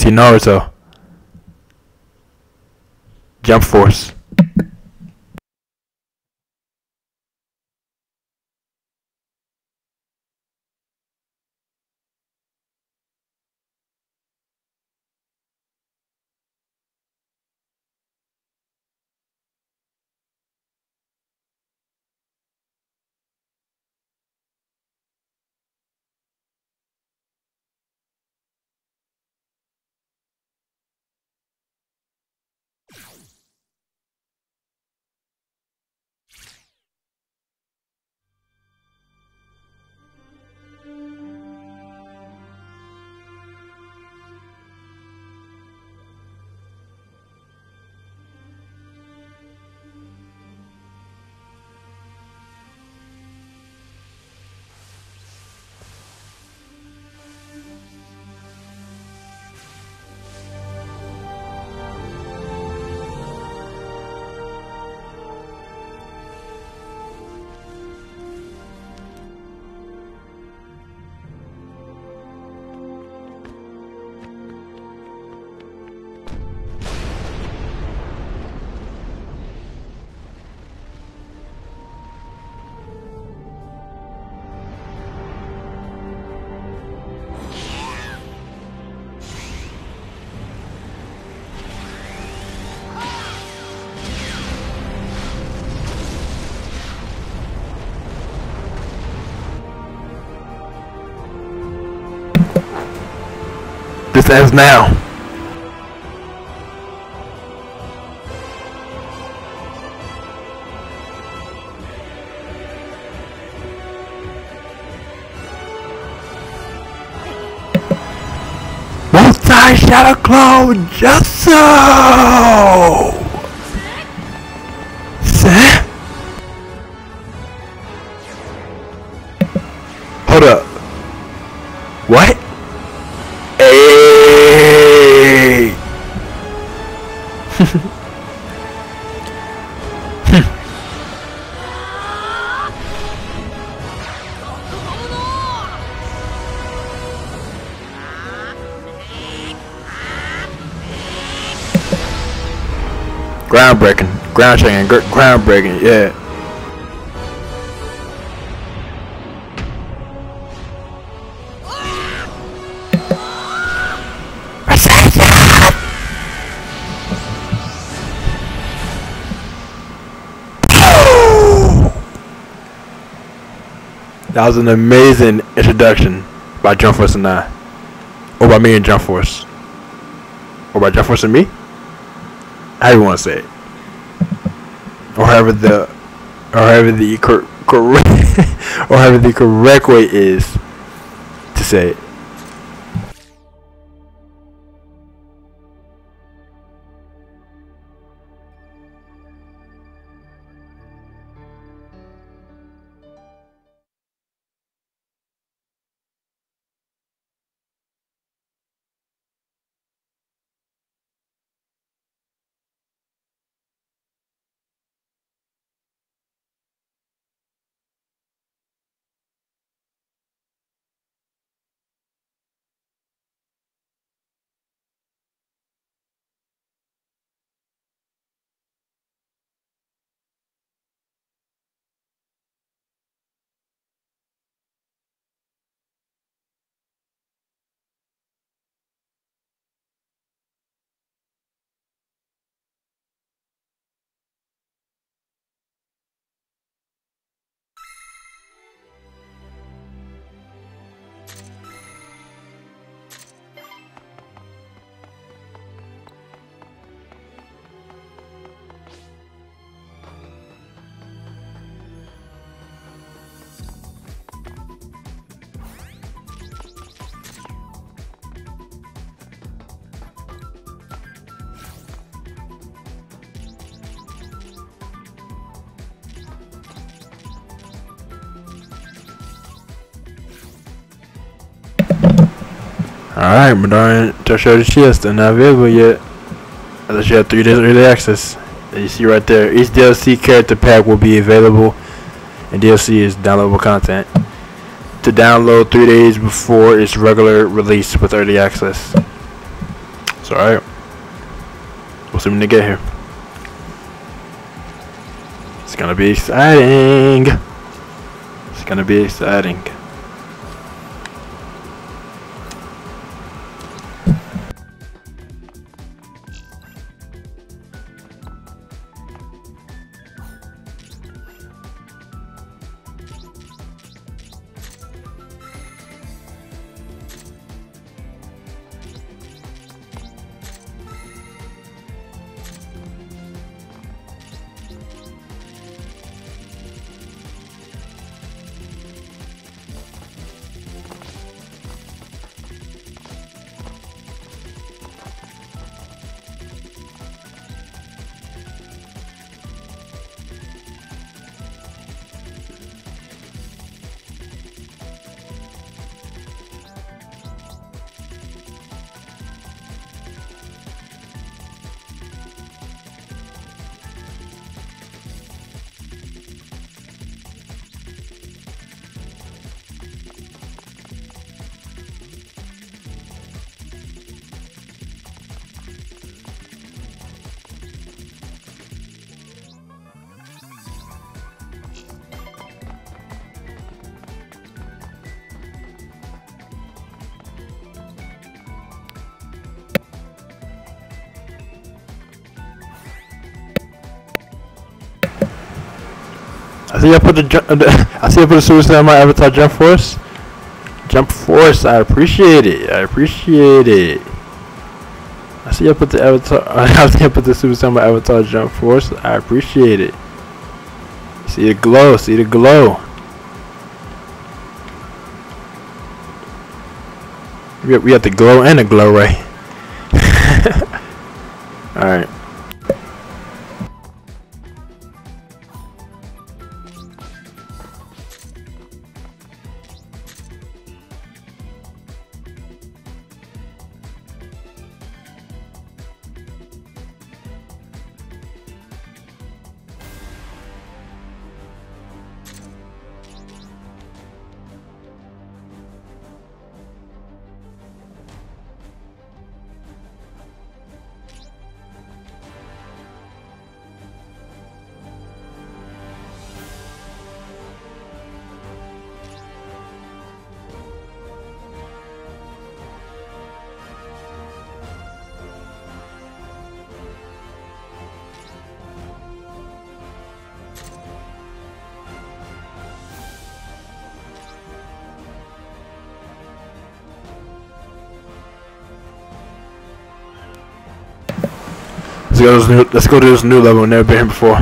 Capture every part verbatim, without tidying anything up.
see Naruto. Jump Force. This ends now. Multi-Shadow Clone Jutsu! Sam? Hold up. What? Hey! Groundbreaking, ground shaking, gr groundbreaking, yeah. That was an amazing introduction by Jump Force and I. Or by me and Jump Force. Or by Jump Force and me? How do you want to say it? Or however the, or however the cor correct, or however the correct way is to say it. Alright, Madara Toshoji Chia still not available yet. Unless you have three days early access. And you see right there, each D L C character pack will be available, and D L C is downloadable content to download three days before its regular release with early access. It's alright. We'll see when they get here. It's gonna be exciting. It's gonna be exciting. I see I put the ju I see I put the suicide on my avatar. Jump Force. Jump Force. I appreciate it. I appreciate it. I see I put the avatar. I see I put the suicide on my avatar. Jump Force. I appreciate it. See the glow. See the glow. We have, we have the glow and the glow ray. All right. Let's go to this new, let's go to this new level. We've never been here before.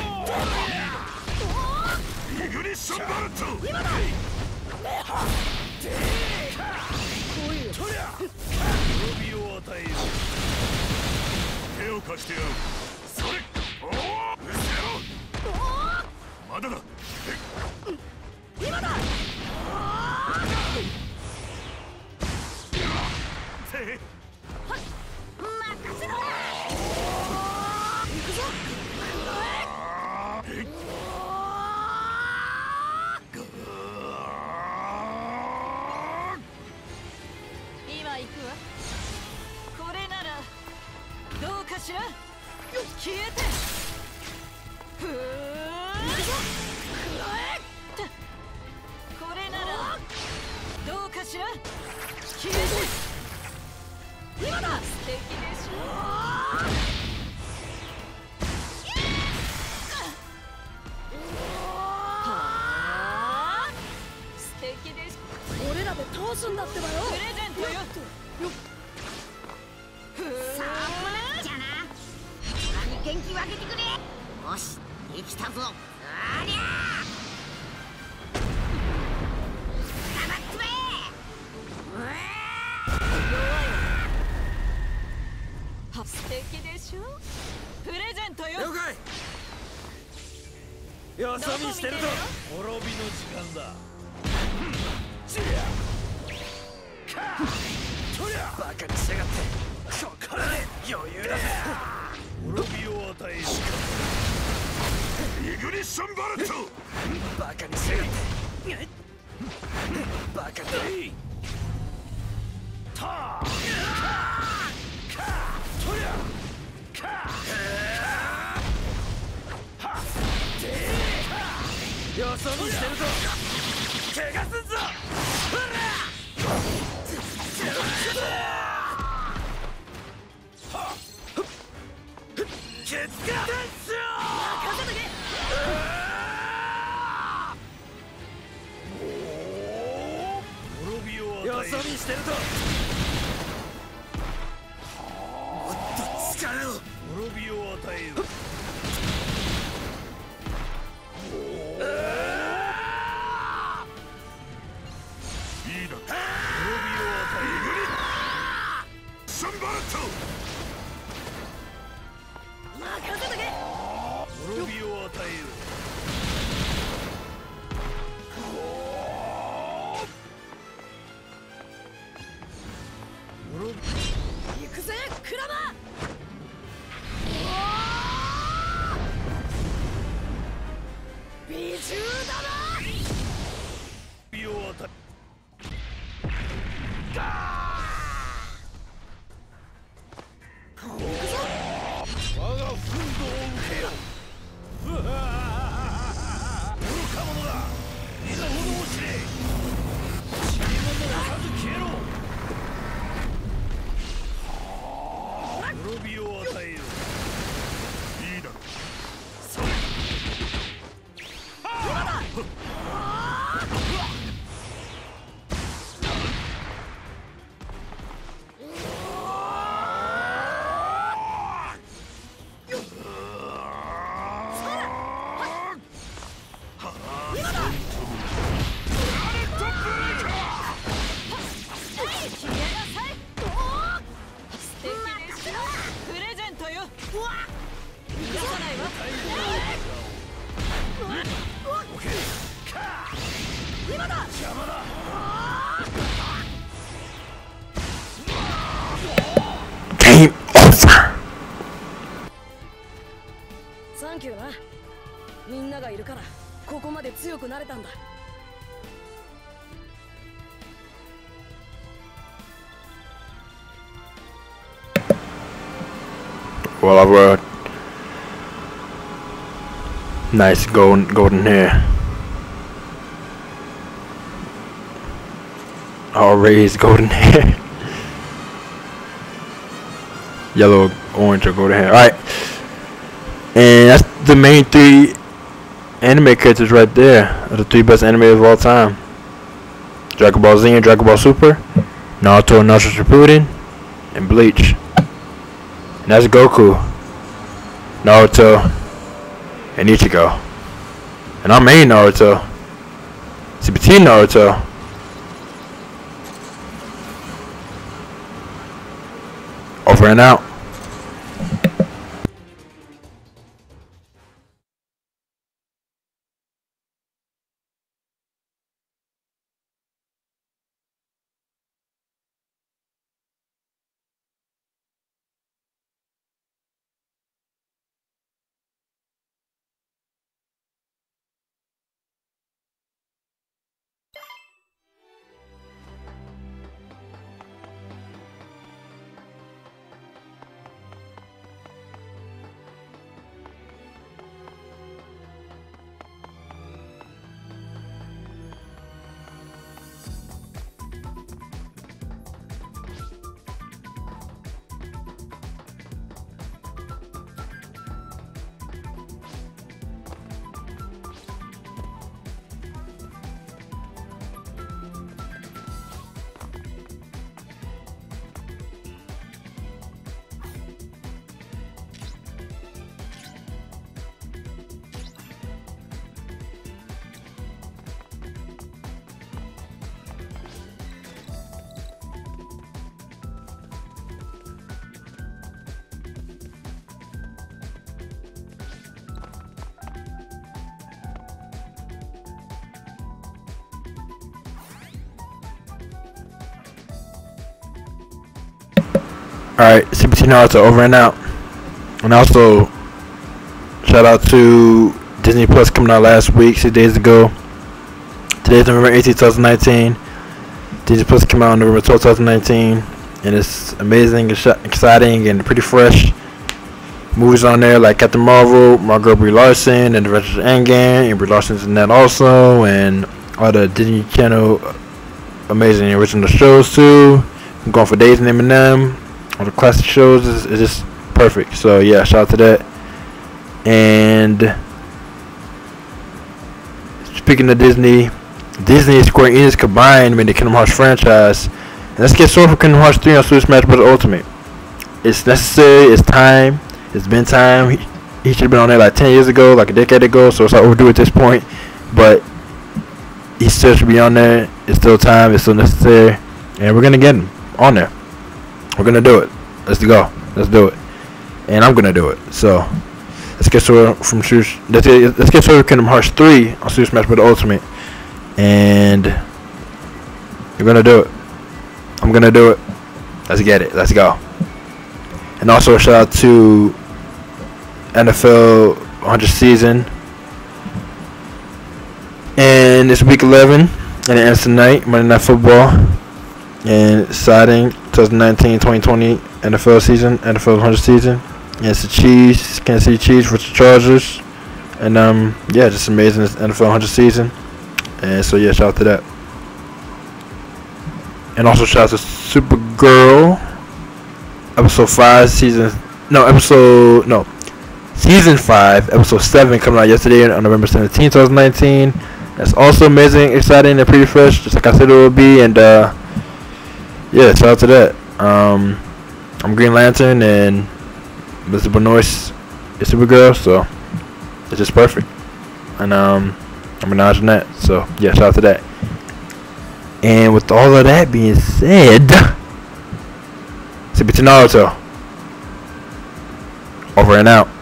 Ignition Bolt! かしてやる。それ。おお。うせろ。まだだ。 今だ。 せい。 任せろ。行くぞ。今行くわ。これならどうかしら。消えて。ふー。これならどうかしら。消えて。今だ。素敵でしょ。俺らで倒すんだってばよ。プレゼントよ。 さあこなっちゃな。空に元気分けてくれ。よしできたぞ。ありゃー黙っつめー。素敵でしょ。プレゼントよ。 了解。よそ見してると滅びの時間だ。バカにしやがって。ここらで余裕だぜ。滅びを与える。 イグニッションバレット。 バカにしやがって。バカだ。たあ。か。とりゃ。か。は。で。よそ見してると怪我すんぞ。ほら。ケツが任せとけ。滅びを与える。よそ見してるともっと力を。滅びを与える。 いいだ。滅びを与える。シャンバレット。 任せとけ。 滅びを与える。滅び。 行くぜクラマ。美獣だな。 滅びを与える。我が奮闘を受けよ。愚か者だ。いざ炎を知れ。死に物を数消えろ。滅びを与えよ。 いいだ。それ。 今だ。 Game over. サンキューな。みんながいるからここまで強くなれたんだ。 Well, I've got nice golden golden hair. All raised golden hair. Yellow, orange, or golden hair. Alright. And that's the main three anime characters right there. Are the three best animes of all time. Dragon Ball Z and Dragon Ball Super, Naruto and Naruto Shippuden, and Bleach. And that's Goku, Naruto, and Ichigo. And I'm main Naruto. C P T Naruto. Over and out. Alright, C B T Naruto over and out. And also, shout out to Disney Plus coming out last week, six days ago. Today's November eighteenth, twenty nineteen. Disney Plus came out on November twelfth, twenty nineteen. And it's amazing, exciting, and pretty fresh. Movies on there like Captain Marvel, Margot Brie Larson, and Avengers Endgame, and Brie Larson's in that also, and all the Disney Channel amazing original shows too. I'm going for Days and Eminem. All the classic shows is, is just perfect. So yeah, shout out to that. And speaking of Disney, Disney and Square Enix combined made the Kingdom Hearts franchise. And let's get started for Kingdom Hearts three on Super Smash Bros. Ultimate. It's necessary. It's time. It's been time. He, he should have been on there like ten years ago, like a decade ago. So it's like overdue at this point. But he still should be on there. It's still time. It's still necessary. And we're gonna get him on there. We're gonna do it. Let's go. Let's do it. And I'm gonna do it. So let's get started from let's get, let's get started with Kingdom Hearts three on Super Smash Bros. Ultimate. And you're gonna do it. I'm gonna do it. Let's get it. Let's go. And also a shout out to N F L one hundred season. And it's week eleven, and it ends tonight, Monday Night Football. And exciting, twenty nineteen twenty twenty N F L season, N F L one hundred season. And it's the Chiefs, Kansas City Chiefs versus the Chargers. And um, yeah, just amazing, this N F L one hundred season. And so yeah, shout out to that. And also shout out to Supergirl, episode five, season no episode no season five, episode seven, coming out yesterday on November seventeenth, twenty nineteen. That's also amazing, exciting, and pretty fresh, just like I said it would be. And uh, yeah, shout out to that. Um, I'm Green Lantern, and Mister Benoist is Supergirl, so it's just perfect. And um, I'm acknowledging that. So yeah, shout out to that. And with all of that being said, C B T Naruto over and out.